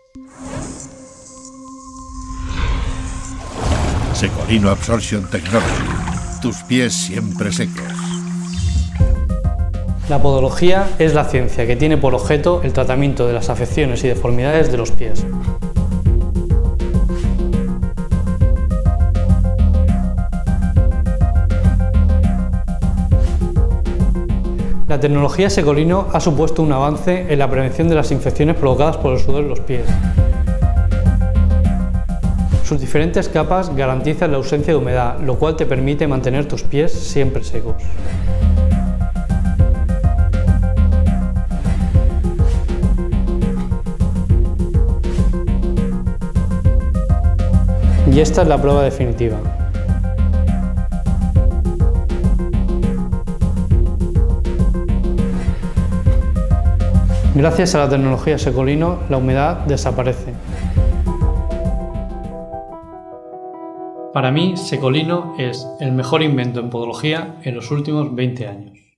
Secolino Absorption Technology. Tus pies siempre secos. La podología es la ciencia que tiene por objeto el tratamiento de las afecciones y deformidades de los pies. La tecnología Secolino ha supuesto un avance en la prevención de las infecciones provocadas por el sudor en los pies. Sus diferentes capas garantizan la ausencia de humedad, lo cual te permite mantener tus pies siempre secos. Y esta es la prueba definitiva. Gracias a la tecnología Secolino, la humedad desaparece. Para mí, Secolino es el mejor invento en podología en los últimos 20 años.